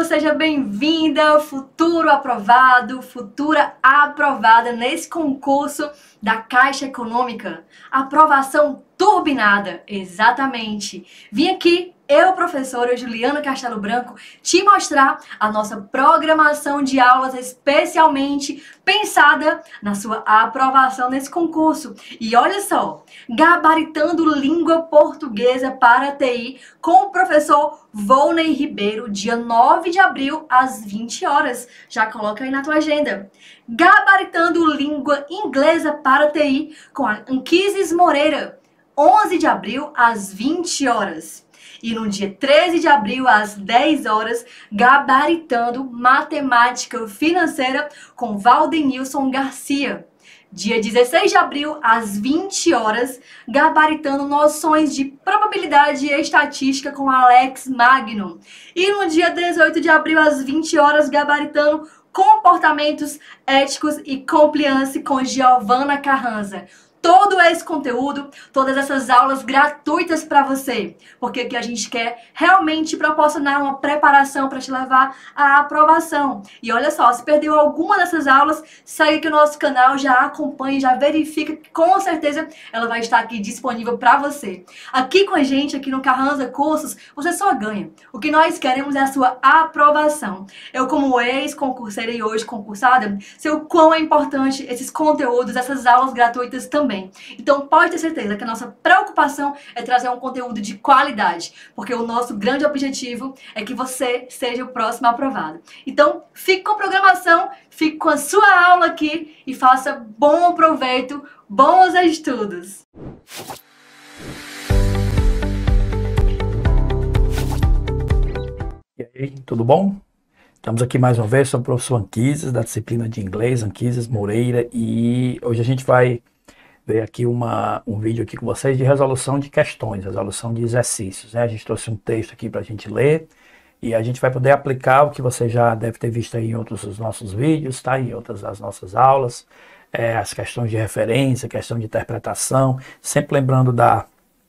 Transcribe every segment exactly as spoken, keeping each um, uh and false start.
seja bem-vinda, futuro aprovado, futura aprovada nesse concurso da Caixa Econômica. Aprovação turbinada, exatamente. Vim aqui, eu, professora Juliana Castelo Branco, te mostrar a nossa programação de aulas especialmente pensada na sua aprovação nesse concurso. E olha só, gabaritando língua portuguesa para T I com o professor Volney Ribeiro, dia nove de abril, às vinte horas. Já coloca aí na tua agenda. Gabaritando língua inglesa para T I com a Anquises Moreira, onze de abril, às vinte horas. E no dia treze de abril, às dez horas, gabaritando matemática financeira com Valdenilson Garcia. Dia dezesseis de abril, às vinte horas, gabaritando noções de probabilidade e estatística com Alex Magno. E no dia dezoito de abril, às vinte horas, gabaritando comportamentos éticos e compliance com Giovana Carranza. Todo esse conteúdo, todas essas aulas gratuitas para você, porque aqui a gente quer realmente proporcionar uma preparação para te levar à aprovação. E olha só, se perdeu alguma dessas aulas, segue aqui o nosso canal, já acompanhe, já verifica que com certeza ela vai estar aqui disponível para você. Aqui com a gente, aqui no Carranza Cursos, você só ganha. O que nós queremos é a sua aprovação. Eu, como ex-concurseira e hoje concursada, sei o quão é importante esses conteúdos, essas aulas gratuitas também. Então pode ter certeza que a nossa preocupação é trazer um conteúdo de qualidade, porque o nosso grande objetivo é que você seja o próximo aprovado. Então fique com a programação, fique com a sua aula aqui e faça bom proveito, bons estudos! E aí, tudo bom? Estamos aqui mais uma vez, sou o professor Anquises, da disciplina de inglês, Anquises Moreira, e hoje a gente vai ver aqui uma, um vídeo aqui com vocês de resolução de questões, resolução de exercícios, né? A gente trouxe um texto aqui para a gente ler e a gente vai poder aplicar o que você já deve ter visto aí em outros dos nossos vídeos, tá? Em outras das nossas aulas, é, as questões de referência, questão de interpretação, sempre lembrando da,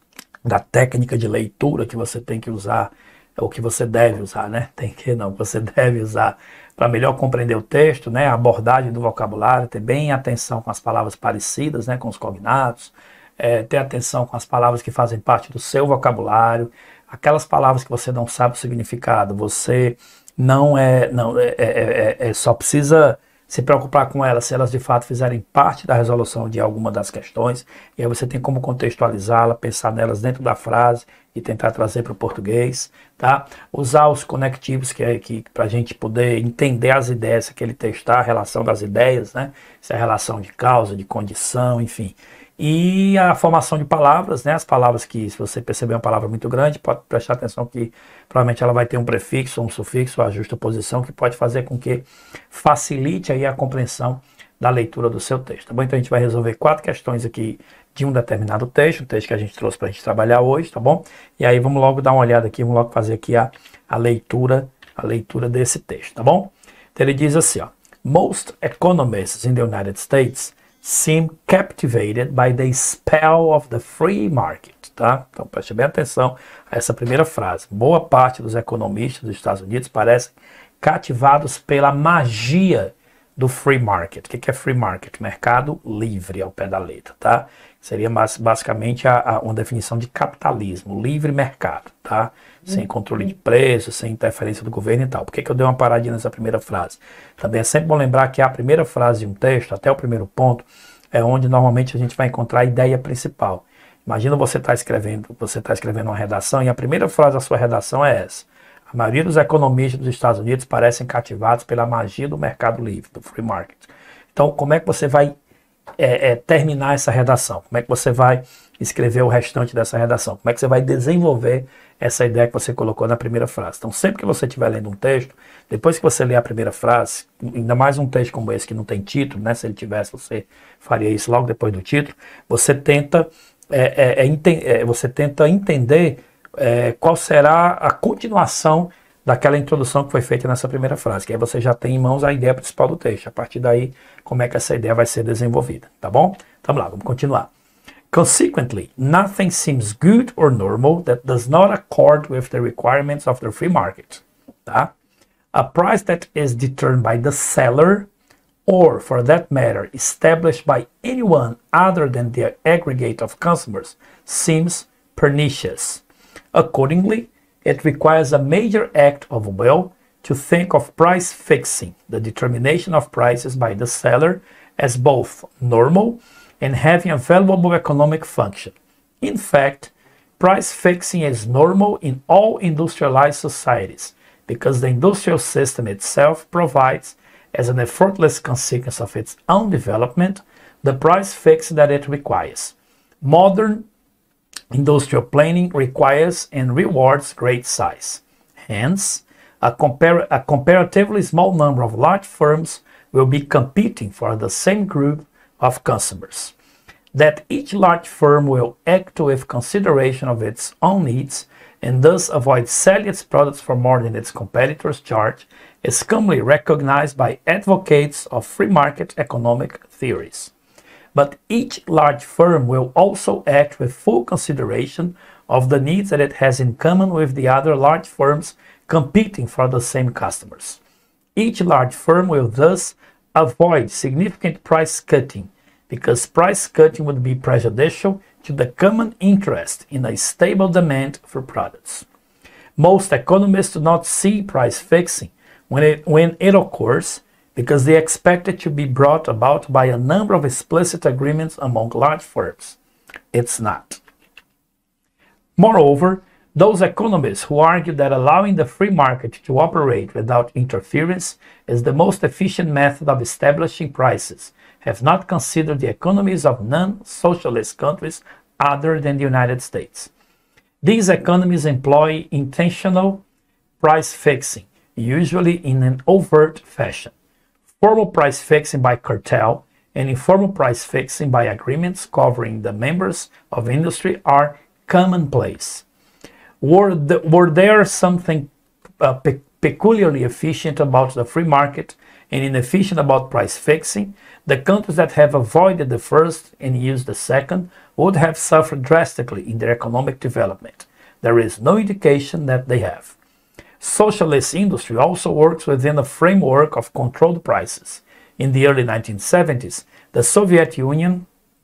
da técnica de leitura que você tem que usar, ou que você deve usar, né? Tem que não, você deve usar para melhor compreender o texto, né? A abordagem do vocabulário, ter bem atenção com as palavras parecidas, né? Com os cognatos, é, ter atenção com as palavras que fazem parte do seu vocabulário, aquelas palavras que você não sabe o significado, você não é, não é, é, é, é só precisa se preocupar com elas se elas de fato fizerem parte da resolução de alguma das questões, e aí você tem como contextualizá-la, pensar nelas dentro da frase e tentar trazer para o português, tá? Usar os conectivos que é que para a gente poder entender as ideias que aquele texto está, a relação das ideias, né? Se é a relação de causa, de condição, enfim. E a formação de palavras, né? As palavras que, se você perceber uma palavra muito grande, pode prestar atenção que provavelmente ela vai ter um prefixo, um sufixo, a justa posição, que pode fazer com que facilite aí a compreensão da leitura do seu texto, tá bom? Então a gente vai resolver quatro questões aqui de um determinado texto, um texto que a gente trouxe para a gente trabalhar hoje, tá bom? E aí vamos logo dar uma olhada aqui, vamos logo fazer aqui a, a leitura, a leitura desse texto, tá bom? Então ele diz assim, ó: Most economists in the United States seem captivated by the spell of the free market, tá? Então preste bem atenção a essa primeira frase. Boa parte dos economistas dos Estados Unidos parecem cativados pela magia do free market. O que é free market? Mercado livre, ao pé da letra, tá? Seria basicamente a, a, uma definição de capitalismo, livre mercado, tá? Sem controle de preços, sem interferência do governo e tal. Por que que eu dei uma paradinha nessa primeira frase? Também é sempre bom lembrar que a primeira frase de um texto, até o primeiro ponto, é onde normalmente a gente vai encontrar a ideia principal. Imagina você estar escrevendo, você está escrevendo uma redação e a primeira frase da sua redação é essa: a maioria dos economistas dos Estados Unidos parecem cativados pela magia do mercado livre, do free market. Então, como é que você vai é, é, terminar essa redação? Como é que você vai escrever o restante dessa redação? Como é que você vai desenvolver essa ideia que você colocou na primeira frase? Então, sempre que você estiver lendo um texto, depois que você ler a primeira frase, ainda mais um texto como esse que não tem título, né? Se ele tivesse, você faria isso logo depois do título. Você tenta, é, é, é, é, você tenta entender É, qual será a continuação daquela introdução que foi feita nessa primeira frase, que aí você já tem em mãos a ideia principal do texto. A partir daí, como é que essa ideia vai ser desenvolvida, tá bom? Vamos lá, vamos continuar. Consequently, nothing seems good or normal that does not accord with the requirements of the free market. Tá? A price that is determined by the seller, or for that matter, established by anyone other than the aggregate of consumers, seems pernicious. Accordingly, it requires a major act of will to think of price fixing, the determination of prices by the seller, as both normal and having a valuable economic function. In fact, price fixing is normal in all industrialized societies, because the industrial system itself provides, as an effortless consequence of its own development, the price fixing that it requires. Modern industrial planning requires and rewards great size. Hence, a, compar a comparatively small number of large firms will be competing for the same group of consumers. That each large firm will act with consideration of its own needs and thus avoid selling its products for more than its competitors charge is commonly recognized by advocates of free market economic theories. But each large firm will also act with full consideration of the needs that it has in common with the other large firms competing for the same customers. Each large firm will thus avoid significant price cutting, because price cutting would be prejudicial to the common interest in a stable demand for products. Most economists do not see price fixing when it, when it occurs, because they expect it to be brought about by a number of explicit agreements among large firms. It's not. Moreover, those economists who argue that allowing the free market to operate without interference is the most efficient method of establishing prices have not considered the economies of non-socialist countries other than the United States. These economies employ intentional price fixing, usually in an overt fashion. Formal price fixing by cartel and informal price fixing by agreements covering the members of industry are commonplace. Were, the, were there something uh, pe peculiarly efficient about the free market and inefficient about price fixing, the countries that have avoided the first and used the second would have suffered drastically in their economic development. There is no indication that they have. Socialist industry also works within a framework of controlled prices. In the early nineteen seventies, the Soviet Union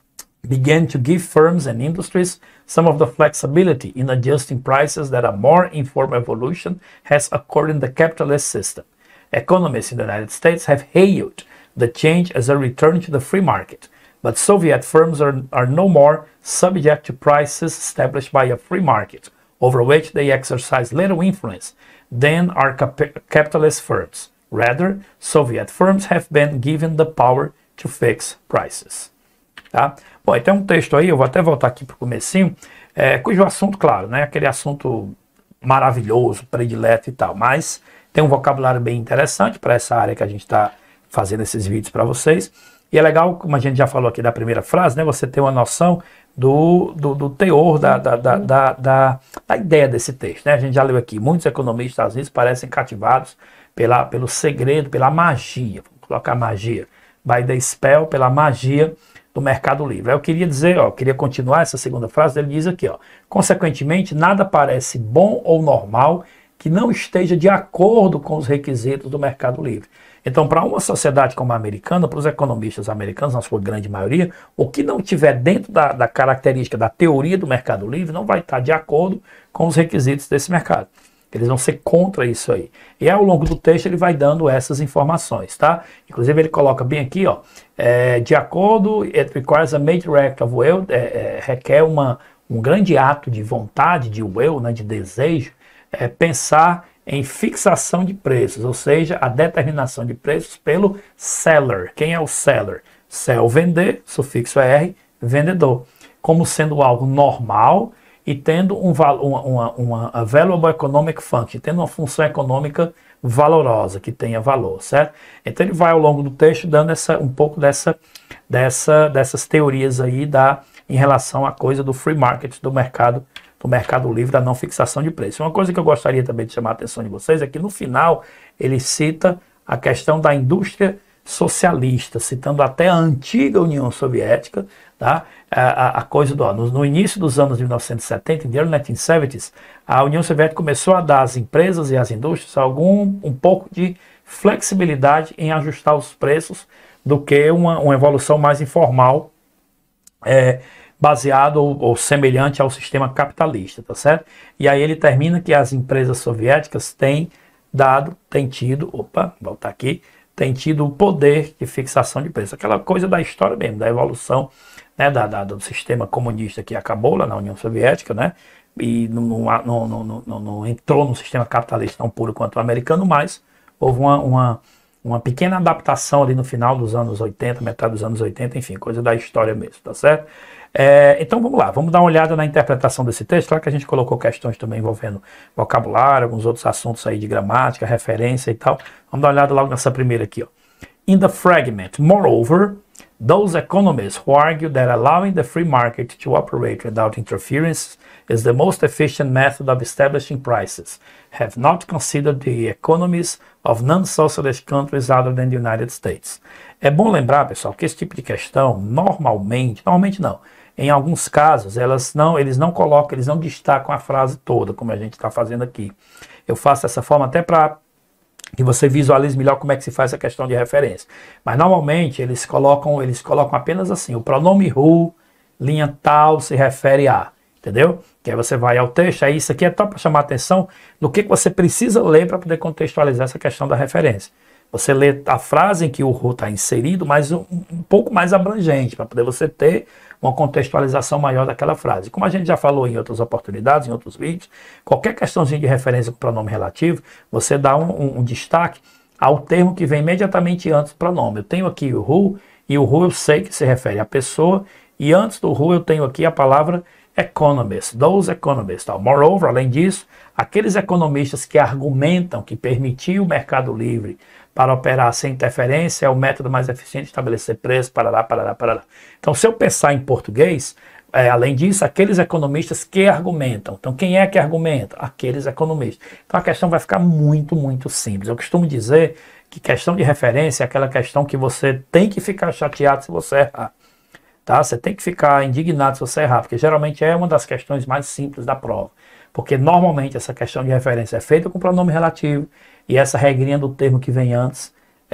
began to give firms and industries some of the flexibility in adjusting prices that a more informal evolution has occurred in the capitalist system. Economists in the United States have hailed the change as a return to the free market, but Soviet firms are, are no more subject to prices established by a free market, over which they exercise little influence, than are cap capitalist firms. Rather, Soviet firms have been given the power to fix prices. Tá? Bom, tem um texto aí, eu vou até voltar aqui para o comecinho, é, cujo assunto, claro, né, aquele assunto maravilhoso, predileto e tal, mas tem um vocabulário bem interessante para essa área que a gente está fazendo esses vídeos para vocês. E é legal, como a gente já falou aqui da primeira frase, né, você ter uma noção do, do, do teor, da, da, da, da, da, da ideia desse texto. Né? A gente já leu aqui, muitos economistas às vezes parecem cativados pela, pelo segredo, pela magia, vamos colocar magia, by the spell, pela magia do Mercado Livre. Eu queria dizer, ó, eu queria continuar essa segunda frase, ele diz aqui, ó, consequentemente, nada parece bom ou normal que não esteja de acordo com os requisitos do Mercado Livre. Então, para uma sociedade como a americana, para os economistas americanos, na sua grande maioria, o que não tiver dentro da, da característica, da teoria do Mercado Livre, não vai estar de acordo com os requisitos desse mercado. Eles vão ser contra isso aí. E ao longo do texto ele vai dando essas informações, tá? Inclusive ele coloca bem aqui, ó, é, de acordo, it requires a major act of will, é, é, requer uma, um grande ato de vontade, de will, né, de desejo, é, pensar em fixação de preços, ou seja, a determinação de preços pelo seller. Quem é o seller? Sell, vender, sufixo R, vendedor. Como sendo algo normal e tendo um, uma, uma, uma valuable economic function, tendo uma função econômica valorosa, que tenha valor, certo? Então ele vai ao longo do texto dando essa, um pouco dessa, dessa, dessas teorias aí da, em relação à coisa do free market, do mercado do Mercado Livre, da não fixação de preço. Uma coisa que eu gostaria também de chamar a atenção de vocês é que no final ele cita a questão da indústria socialista, citando até a antiga União Soviética, tá? a, a coisa do, no, no início dos anos de mil novecentos e setenta, em the early nineteen seventies, a União Soviética começou a dar às empresas e às indústrias algum, um pouco de flexibilidade em ajustar os preços do que uma, uma evolução mais informal, é, baseado ou, ou semelhante ao sistema capitalista, tá certo? E aí ele termina que as empresas soviéticas têm dado, têm tido, opa, voltar aqui, têm tido o poder de fixação de preço. Aquela coisa da história mesmo, da evolução, né, da, da, do sistema comunista que acabou lá na União Soviética, né? E não, não, não, não, não entrou no sistema capitalista tão puro quanto o americano, mas houve uma, uma, uma pequena adaptação ali no final dos anos oitenta, metade dos anos oitenta, enfim, coisa da história mesmo, tá certo? É, então vamos lá, vamos dar uma olhada na interpretação desse texto. Claro que a gente colocou questões também envolvendo vocabulário, alguns outros assuntos aí de gramática, referência e tal. Vamos dar uma olhada logo nessa primeira aqui, ó. In the fragment, moreover, those economists who argue that allowing the free market to operate without interference is the most efficient method of establishing prices have not considered the economies of non-socialist countries other than the United States. É bom lembrar, pessoal, que esse tipo de questão, normalmente, normalmente não, em alguns casos, elas não, eles não colocam, eles não destacam a frase toda, como a gente está fazendo aqui. Eu faço dessa forma até para que você visualize melhor como é que se faz a questão de referência. Mas normalmente eles colocam, eles colocam apenas assim, o pronome who, linha tal, se refere a, entendeu? Que aí você vai ao texto, aí isso aqui é só para chamar a atenção do que, que você precisa ler para poder contextualizar essa questão da referência. Você lê a frase em que o who está inserido, mas um, um pouco mais abrangente, para poder você ter uma contextualização maior daquela frase. Como a gente já falou em outras oportunidades, em outros vídeos, qualquer questãozinha de referência com pronome relativo, você dá um, um, um destaque ao termo que vem imediatamente antes do pronome. Eu tenho aqui o who, e o who eu sei que se refere à pessoa, e antes do who eu tenho aqui a palavra economists, those economists. Tal. Moreover, além disso, aqueles economistas que argumentam que permitir o mercado livre para operar sem interferência é o método mais eficiente de estabelecer preço, parará, parará, parará. Então, se eu pensar em português, é, além disso, aqueles economistas que argumentam. Então, quem é que argumenta? Aqueles economistas. Então, a questão vai ficar muito, muito simples. Eu costumo dizer que questão de referência é aquela questão que você tem que ficar chateado se você errar. Tá? Você tem que ficar indignado se você errar, porque geralmente é uma das questões mais simples da prova. Porque normalmente essa questão de referência é feita com pronome relativo e essa regrinha do termo que vem antes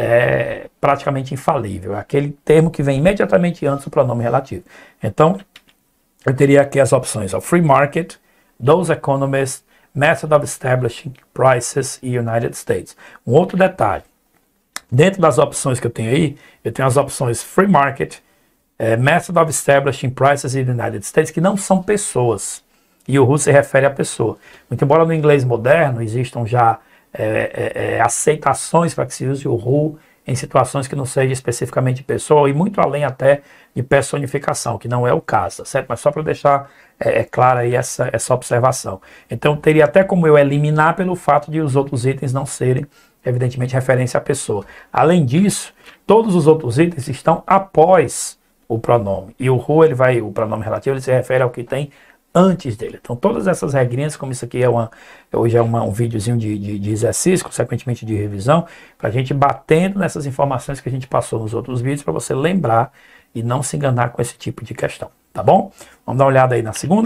é praticamente infalível. É aquele termo que vem imediatamente antes do pronome relativo. Então, eu teria aqui as opções: ó, free market, those economists, method of establishing prices e United States. Um outro detalhe, dentro das opções que eu tenho aí, eu tenho as opções free market, é, method of establishing prices in the United States, que não são pessoas, e o who se refere à pessoa. Muito embora no inglês moderno existam já é, é, é, aceitações para que se use o who em situações que não seja especificamente pessoa, e muito além até de personificação, que não é o caso, tá certo? Mas só para deixar é, é clara aí essa, essa observação. Então teria até como eu eliminar pelo fato de os outros itens não serem, evidentemente, referência à pessoa. Além disso, todos os outros itens estão após o pronome. E o who, ele vai, o pronome relativo, ele se refere ao que tem antes dele. Então todas essas regrinhas, como isso aqui é uma, hoje é uma, um videozinho de, de, de exercício, consequentemente de revisão, para a gente batendo nessas informações que a gente passou nos outros vídeos, para você lembrar e não se enganar com esse tipo de questão, tá bom? Vamos dar uma olhada aí na segunda?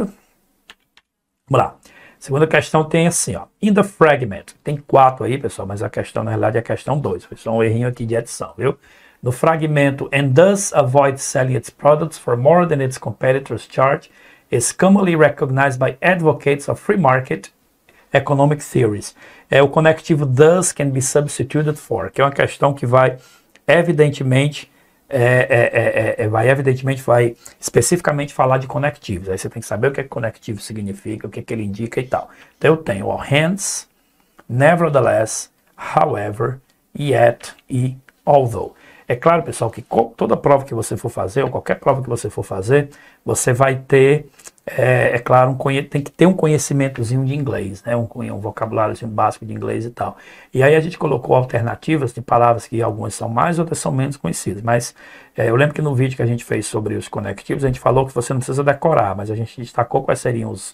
Vamos lá. Segunda questão tem assim, ó, in the fragment. Tem quatro aí, pessoal, mas a questão, na realidade, é a questão dois. Foi só um errinho aqui de edição, viu? No fragmento, and thus avoid selling its products for more than its competitors charge, is commonly recognized by advocates of free market economic theories. É, o conectivo thus can be substituted for, que é uma questão que vai evidentemente, é, é, é, é, vai evidentemente, vai especificamente falar de conectivos. Aí você tem que saber o que é que conectivo significa, o que é que ele indica e tal. Então eu tenho, ó, hence, nevertheless, however, yet e although. É claro, pessoal, que toda prova que você for fazer, ou qualquer prova que você for fazer, você vai ter, é, é claro, um, tem que ter um conhecimentozinho de inglês, né? um, um vocabuláriozinho básico de inglês e tal. E aí a gente colocou alternativas de palavras que algumas são mais, outras são menos conhecidas. Mas é, eu lembro que no vídeo que a gente fez sobre os conectivos, a gente falou que você não precisa decorar, mas a gente destacou quais seriam os,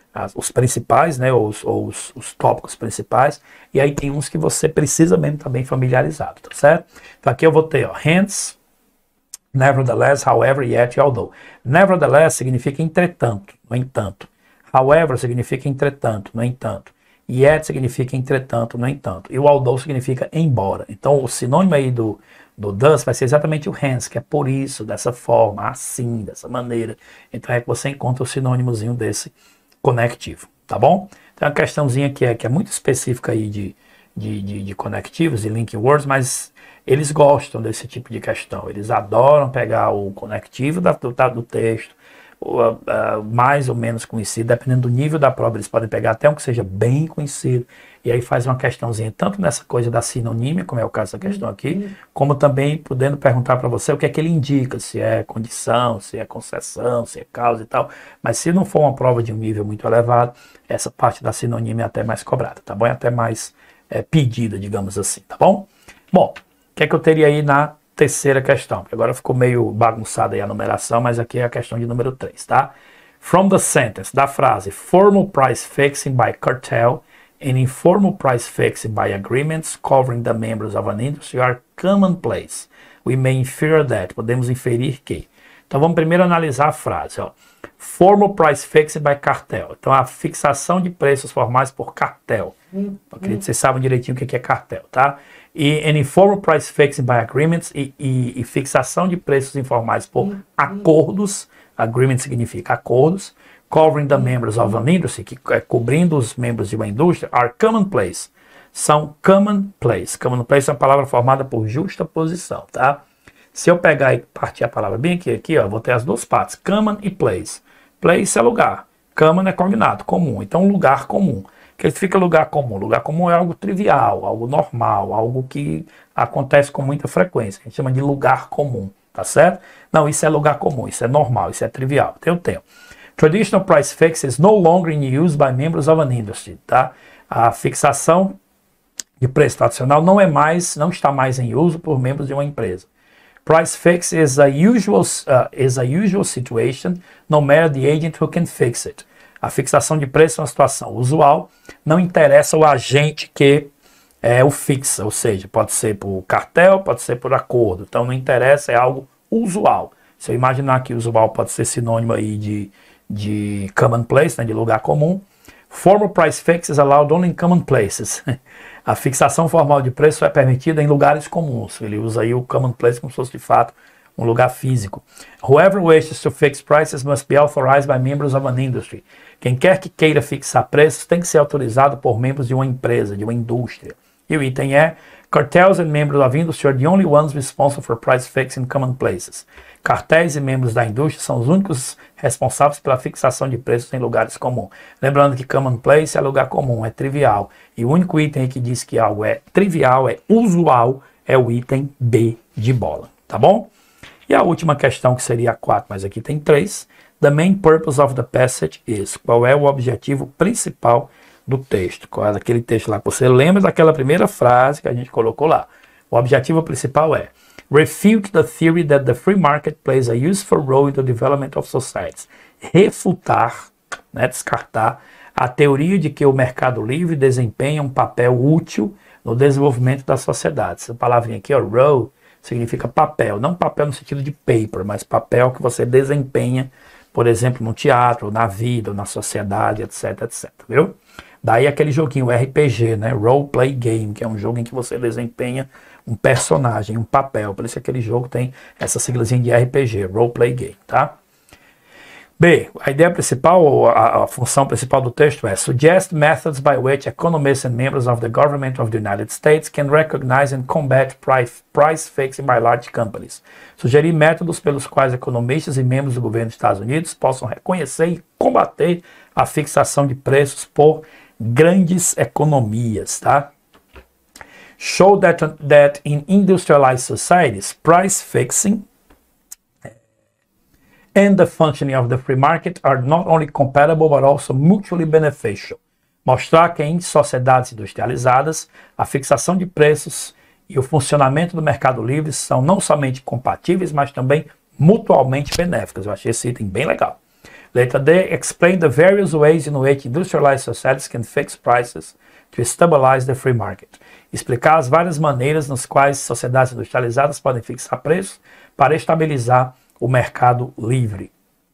as, os principais, né, os, os, os tópicos principais, e aí tem uns que você precisa mesmo estar bem familiarizado, tá certo? Então aqui eu vou ter, ó, hence, nevertheless, however, yet e although. Nevertheless significa entretanto, no entanto. However significa entretanto, no entanto. Yet significa entretanto, no entanto. E o although significa embora. Então o sinônimo aí do, do thus vai ser exatamente o hence, que é por isso, dessa forma, assim, dessa maneira. Então é que você encontra o sinônimozinho desse conectivo, tá bom? Tem uma questãozinha que é, que é muito específica aí de, de, de, de conectivos, de linking words, mas eles gostam desse tipo de questão. Eles adoram pegar o conectivo da, do, do texto, ou, uh, mais ou menos conhecido, dependendo do nível da prova, eles podem pegar até um que seja bem conhecido, e aí faz uma questãozinha, tanto nessa coisa da sinonímia, como é o caso da questão aqui, como também podendo perguntar para você o que é que ele indica, se é condição, se é concessão, se é causa e tal, mas se não for uma prova de um nível muito elevado, essa parte da sinonímia é até mais cobrada, tá bom? É até mais é, pedida, digamos assim, tá bom? Bom, o que é que eu teria aí na terceira questão? Porque agora ficou meio bagunçada aí a numeração, mas aqui é a questão de número três, tá? From the sentence, da frase, formal price fixing by cartel and informal price fixing by agreements covering the members of an industry are commonplace. We may infer that. Podemos inferir que. Então vamos primeiro analisar a frase, ó. Formal price fixing by cartel. Então a fixação de preços formais por cartel. Hum, acredito que vocês sabem direitinho o que é cartel, tá? E an informal price fixing by agreements e, e, e fixação de preços informais por hum, acordos. Agreement significa acordos. Covering the members of an industry, que é cobrindo os membros de uma indústria, are commonplace. São commonplace. Commonplace é uma palavra formada por justa posição, tá? Se eu pegar e partir a palavra bem aqui, aqui, ó, vou ter as duas partes, common e place. Place é lugar, common é cognado, comum. Então, lugar comum. O que significa lugar comum? Lugar comum é algo trivial, algo normal, algo que acontece com muita frequência. A gente chama de lugar comum, tá certo? Não, isso é lugar comum, isso é normal, isso é trivial. Tem o tempo. Traditional price fix is no longer in use by members of an industry, tá? A fixação de preço tradicional não é mais, não está mais em uso por membros de uma empresa. Price fix is a usual, uh, is a usual situation, no matter the agent who can fix it. A fixação de preço é uma situação usual, não interessa o agente que é, o fixa, ou seja, pode ser por cartel, pode ser por acordo. Então não interessa, é algo usual. Se eu imaginar que usual pode ser sinônimo aí de de commonplace, né, de lugar comum. Formal price fix is allowed only in common places. A fixação formal de preço é permitida em lugares comuns. Ele usa aí o commonplace como se fosse de fato um lugar físico. Whoever wishes to fix prices must be authorized by members of an industry. Quem quer que queira fixar preços tem que ser autorizado por membros de uma empresa, de uma indústria. E o item é: cartels and members of industry are the only ones responsible for price fixing in common places. Cartéis e membros da indústria são os únicos responsáveis pela fixação de preços em lugares comuns. Lembrando que common place é lugar comum, é trivial. E o único item que diz que algo é trivial, é usual, é o item B de bola. Tá bom? E a última questão, que seria a quatro, mas aqui tem três. The main purpose of the passage is. Qual é o objetivo principal do texto? Qual é aquele texto lá? Você lembra daquela primeira frase que a gente colocou lá. O objetivo principal é: refute the theory that the free market plays a useful role in the development of societies. Refutar, né, descartar, a teoria de que o mercado livre desempenha um papel útil no desenvolvimento da sociedade. Essa palavrinha aqui, ó, role, significa papel. Não papel no sentido de paper, mas papel que você desempenha, por exemplo, no teatro, na vida, na sociedade, etc, etc, viu? Daí aquele joguinho R P G, né, Role Play Game, que é um jogo em que você desempenha um personagem, um papel. Por isso aquele jogo tem essa siglazinha de R P G, Role Play Game, tá? B, a ideia principal, a, a função principal do texto é: suggest methods by which economists and members of the government of the United States can recognize and combat price, price fixing by large companies. Sugerir métodos pelos quais economistas e membros do governo dos Estados Unidos possam reconhecer e combater a fixação de preços por grandes economias, tá? Show that, that in industrialized societies, price fixing and the functioning of the free market are not only compatible but also mutually beneficial. Mostrar que em sociedades industrializadas, a fixação de preços e o funcionamento do mercado livre são não somente compatíveis, mas também mutualmente benéficas. Eu achei esse item bem legal. Letra D, explain the various ways in which industrialized societies can fix prices to stabilize the free market. Explicar as várias maneiras nas quais sociedades industrializadas podem fixar preços para estabilizar o mercado livre.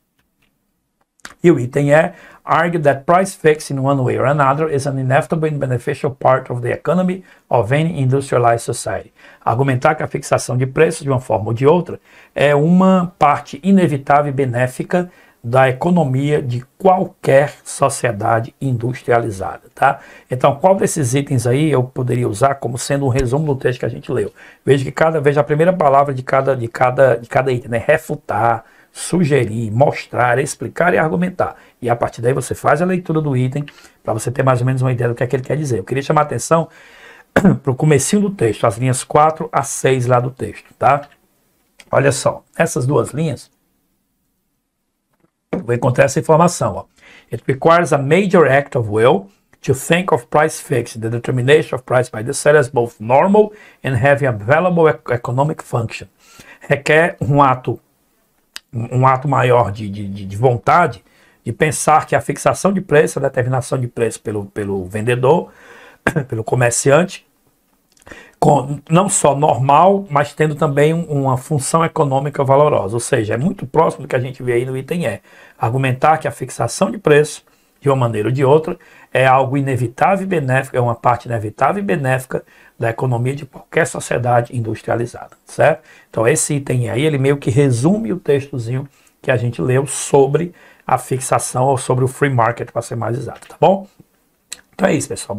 E o item é argue that price fixing in one way or another is an inevitable and beneficial part of the economy of any industrialized society. Argumentar que a fixação de preços de uma forma ou de outra é uma parte inevitável e benéfica da economia de qualquer sociedade industrializada, tá? Então, qual desses itens aí eu poderia usar como sendo um resumo do texto que a gente leu? Veja que cada vez a primeira palavra de cada, de cada, de cada item, né? Refutar, sugerir, mostrar, explicar e argumentar. E a partir daí você faz a leitura do item para você ter mais ou menos uma ideia do que é que ele quer dizer. Eu queria chamar a atenção para o comecinho do texto, as linhas quatro a seis lá do texto, tá? Olha só, essas duas linhas, eu vou encontrar essa informação, ó. It requires a major act of will to think of price fixing, the determination of price by the seller as both normal and having a valuable economic function. Requer um ato um ato maior de, de, de vontade de pensar que a fixação de preço, a determinação de preço pelo, pelo vendedor, pelo comerciante, com, não só normal, mas tendo também uma função econômica valorosa. Ou seja, é muito próximo do que a gente vê aí no item E. Argumentar que a fixação de preço, de uma maneira ou de outra, é algo inevitável e benéfico, é uma parte inevitável e benéfica da economia de qualquer sociedade industrializada, certo? Então esse item aí, ele meio que resume o textozinho que a gente leu sobre a fixação ou sobre o free market, para ser mais exato, tá bom? Então é isso, pessoal.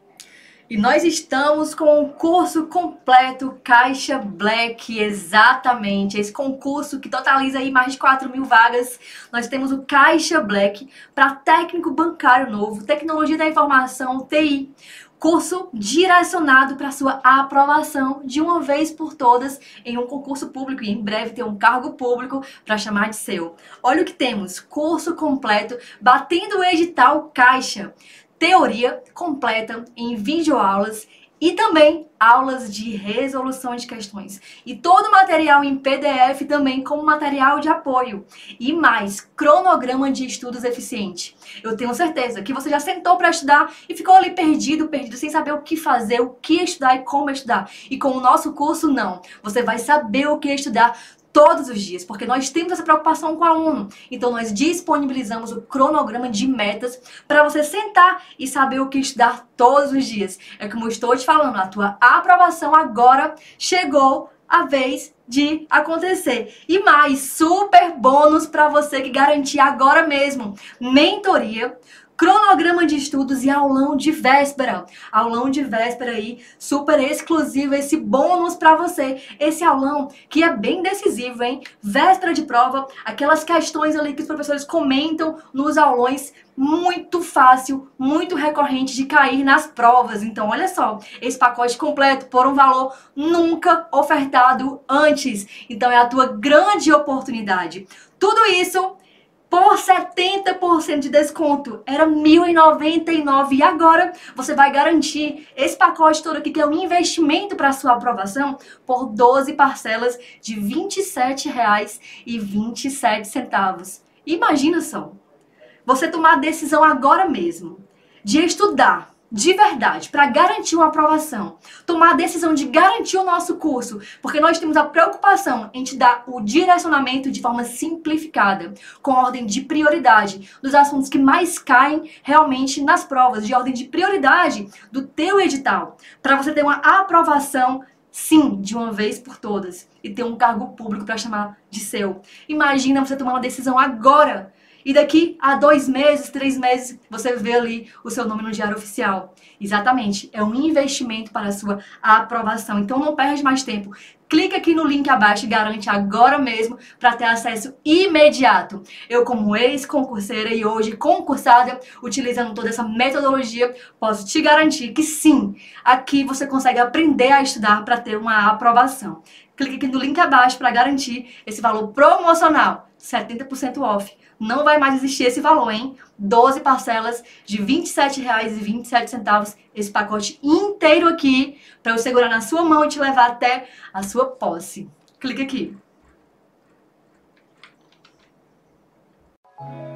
E nós estamos com o curso completo Caixa Black, exatamente. Esse concurso que totaliza aí mais de quatro mil vagas. Nós temos o Caixa Black para técnico bancário novo, tecnologia da informação, T I. Curso direcionado para sua aprovação de uma vez por todas em um concurso público e em breve ter um cargo público para chamar de seu. Olha o que temos, curso completo, batendo o edital Caixa. Teoria completa em videoaulas e também aulas de resolução de questões. E todo o material em P D F também como material de apoio. E mais, cronograma de estudos eficiente. Eu tenho certeza que você já sentou para estudar e ficou ali perdido, perdido, sem saber o que fazer, o que estudar e como estudar. E com o nosso curso, não. Você vai saber o que estudar todos os dias, porque nós temos essa preocupação com o aluno. Então nós disponibilizamos o cronograma de metas para você sentar e saber o que estudar todos os dias. É como eu estou te falando, a tua aprovação agora chegou a vez de acontecer. E mais, super bônus para você que garantir agora mesmo. Mentoria, cronograma de estudos e aulão de véspera. Aulão de véspera aí, super exclusivo, esse bônus pra você. Esse aulão que é bem decisivo, hein? Véspera de prova, aquelas questões ali que os professores comentam nos aulões, muito fácil, muito recorrente de cair nas provas. Então, olha só, esse pacote completo por um valor nunca ofertado antes. Então, é a tua grande oportunidade. Tudo isso por setenta por cento de desconto, era mil e noventa e nove reais. E agora você vai garantir esse pacote todo aqui, que é um investimento para sua aprovação, por doze parcelas de vinte e sete reais e vinte e sete centavos. Imagina só, você tomar a decisão agora mesmo de estudar de verdade, para garantir uma aprovação, tomar a decisão de garantir o nosso curso, porque nós temos a preocupação em te dar o direcionamento de forma simplificada, com ordem de prioridade, dos assuntos que mais caem realmente nas provas, de ordem de prioridade do teu edital, para você ter uma aprovação, sim, de uma vez por todas, e ter um cargo público para chamar de seu. Imagina você tomar uma decisão agora, e daqui a dois meses, três meses, você vê ali o seu nome no Diário Oficial. Exatamente, é um investimento para a sua aprovação. Então não perde mais tempo. Clica aqui no link abaixo e garante agora mesmo para ter acesso imediato. Eu, como ex-concurseira e hoje concursada, utilizando toda essa metodologia, posso te garantir que sim, aqui você consegue aprender a estudar para ter uma aprovação. Clique aqui no link abaixo para garantir esse valor promocional, setenta por cento off. Não vai mais existir esse valor, hein? doze parcelas de vinte e sete reais e vinte e sete centavos, esse pacote inteiro aqui, para eu segurar na sua mão e te levar até a sua posse. Clique aqui.